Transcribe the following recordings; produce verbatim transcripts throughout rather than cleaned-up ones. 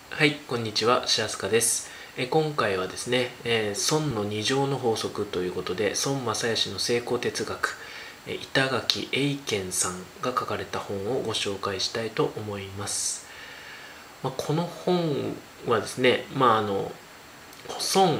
はい、こんにちは、しあすかです。え今回はですね、えー損の二乗の法則ということで、孫正義の成功哲学、え板垣栄健さんが書かれた本をご紹介したいと思います。まあ、この本はですね、まああの孫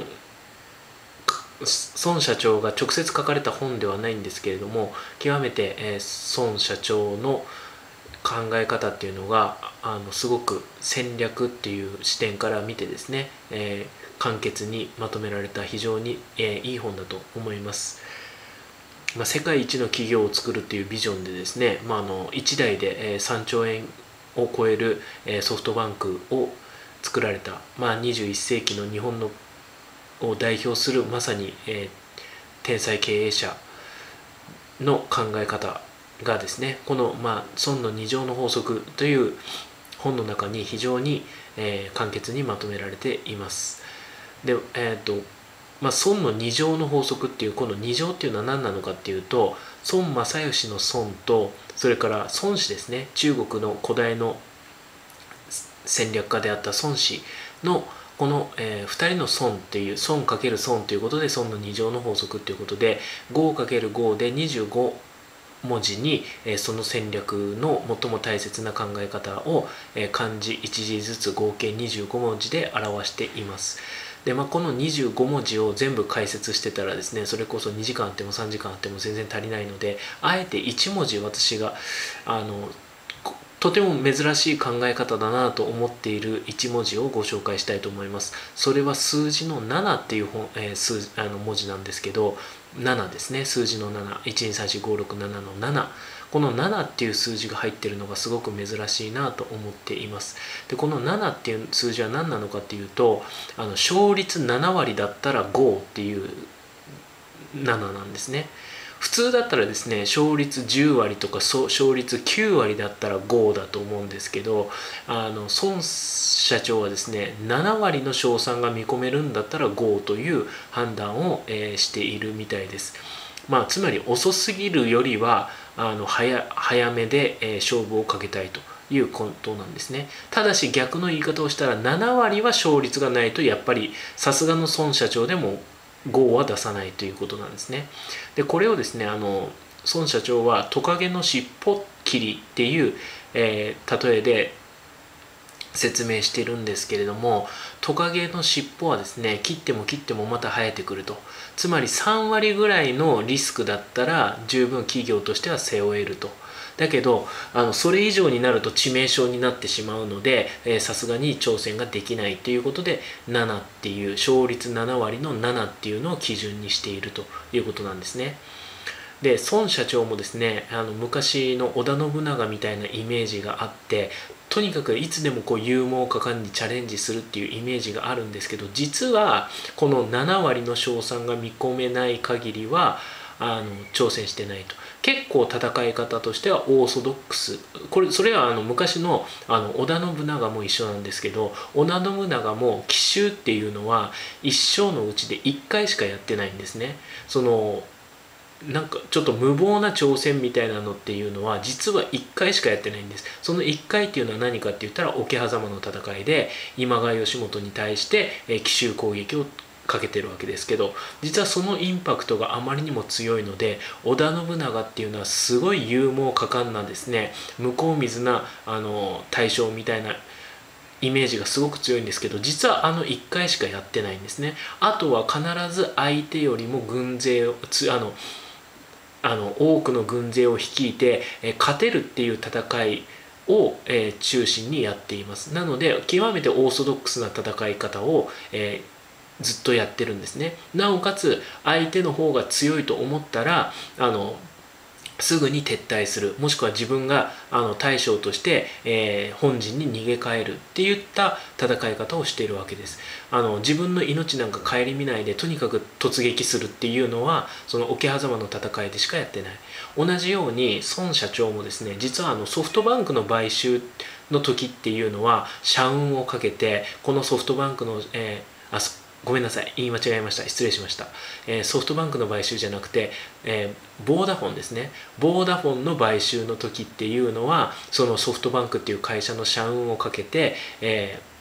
孫社長が直接書かれた本ではないんですけれども、極めて、えー孫社長の考え方っていうのがあのすごく戦略っていう視点から見てですね、えー、簡潔にまとめられた非常に、えー、いい本だと思います。まあ、世界一の企業を作るっていうビジョンでですね、まあ、あのいち代で、えー、さんちょうえんを超える、えー、ソフトバンクを作られた、まあ、にじゅういっ世紀の日本のを代表するまさに、えー、天才経営者の考え方がですね、この、まあ、損の二乗の法則という本の中に非常に、えー、簡潔にまとめられています。で、えっ、ー、と、まあ、損の二乗の法則っていう、この二乗っていうのは何なのかっていうと、孫正義の孫と、それから孫子ですね、中国の古代の戦略家であった孫子のこの、えー、ふたりの損っていう損かける損ということで損の二乗の法則ということで ごかけるご でにじゅうご文字に、えー、その戦略の最も大切な考え方を、えー、漢字いち字ずつ合計にじゅうご文字で表しています。で、まあ、このにじゅうご文字を全部解説してたらですね、それこそにじかんあってもさんじかんあっても全然足りないので、あえていち文字私があのとても珍しい考え方だなと思っているいち文字をご紹介したいと思います。それは数字のななっていう本、えー、数あの文字なんですけど、ななですね、数字のなな、いちにさんしごろくななのなな、このななっていう数字が入っているのがすごく珍しいなと思っています。で、このななっていう数字は何なのかっていうと、あの勝率なな割だったらごっていうなななんですね。普通だったらですね、勝率じゅう割とか勝率きゅう割だったらごだと思うんですけど、あの孫社長はですね、なな割の勝算が見込めるんだったらごという判断を、えー、しているみたいです。まあ、つまり遅すぎるよりはあの 早, 早めで、えー、勝負をかけたいということなんですね。ただし逆の言い方をしたらなな割は勝率がないとやっぱりさすがの孫社長でもごは出さないということなんですね。でこれをですね、あの孫社長はトカゲの尻尾切りっていう、えー、例えで説明してるんですけれども、トカゲの尻尾はですね、切っても切ってもまた生えてくると。つまりさん割ぐらいのリスクだったら十分企業としては背負えると。だけどあのそれ以上になると致命傷になってしまうのでさすがに挑戦ができないということで、ななっていう勝率なな割のななっていうのを基準にしているということなんですね。で孫社長もですね、あの昔の織田信長みたいなイメージがあって、とにかくいつでもこう勇猛果敢にチャレンジするっていうイメージがあるんですけど、実はこのなな割の勝算が見込めない限りはあの挑戦してないと。結構戦い方としてはオーソドックス、これそれはあの昔のあの織田信長も一緒なんですけど、織田信長も奇襲っていうのは一生のうちでいっかいしかやってないんですね。そのなんかちょっと無謀な挑戦みたいなのっていうのは実はいっかいしかやってないんです。そのいっかいっていうのは何かって言ったら桶狭間の戦いで今川義元に対して奇襲攻撃をかけてるわけですけど、実はそのインパクトがあまりにも強いので、織田信長っていうのはすごい勇猛果敢なですね、向こう水なあの大将みたいなイメージがすごく強いんですけど、実はあのいっかいしかやってないんですね。あとは必ず相手よりも軍勢をつあのあの多くの軍勢を率いて、え勝てるっていう戦いを、え中心にやっています。なので極めてオーソドックスな戦い方を、えー、ずっとやってるんですね。なおかつ相手の方が強いと思ったらあのすぐに撤退する、もしくは自分があの大将として、えー、本陣に逃げ帰るっていった戦い方をしているわけです。あの自分の命なんか顧みないでとにかく突撃するっていうのはその桶狭間の戦いでしかやってない。同じように孫社長もですね、実はあのソフトバンクの買収の時っていうのは社運をかけて、このソフトバンクの、えー、あごめんなさい、言い間違えました。失礼しました。えー、ソフトバンクの買収じゃなくて、えー、ボーダフォンですね。ボーダフォンの買収の時っていうのは、そのソフトバンクっていう会社の社運をかけて、えー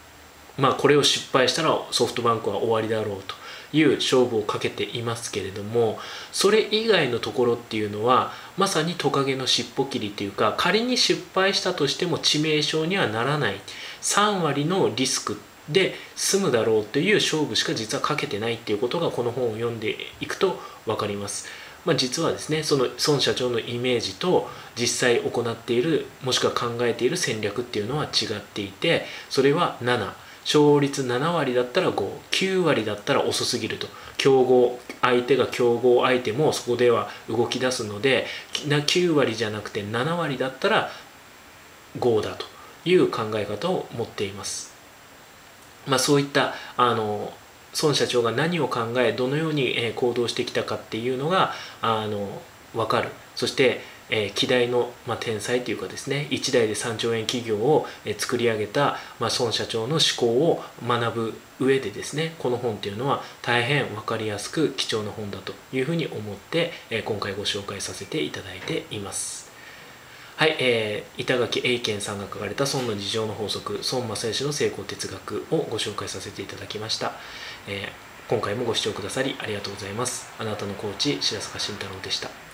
まあこれを失敗したらソフトバンクは終わりだろうという勝負をかけていますけれども、それ以外のところっていうのはまさにトカゲの尻尾切りというか、仮に失敗したとしても致命傷にはならないさん割のリスクで済むだろうという勝負しか実はかけてないっていうことがこの本を読んでいくと分かります。まあ、実はですね、その孫社長のイメージと実際行っているもしくは考えている戦略っていうのは違っていて、それはなな、勝率なな割だったらご、きゅう割だったら遅すぎると。競合相手が競合相手もそこでは動き出すので、きゅう割じゃなくてなな割だったらごだという考え方を持っています。まあ、そういったあの孫社長が何を考えどのように行動してきたかっていうのがあの分かる。そしてえー、希代の、まあ、天才というかですね、いち代でさんちょうえん企業を、えー、作り上げた、まあ、孫社長の思考を学ぶ上でですね、この本というのは大変分かりやすく貴重な本だというふうに思って、えー、今回ご紹介させていただいています。はい、えー、板垣英健さんが書かれた孫の事情の法則、孫正義の成功哲学をご紹介させていただきました。えー、今回もご視聴くださりありがとうございます。あなたのコーチ白坂慎太郎でした。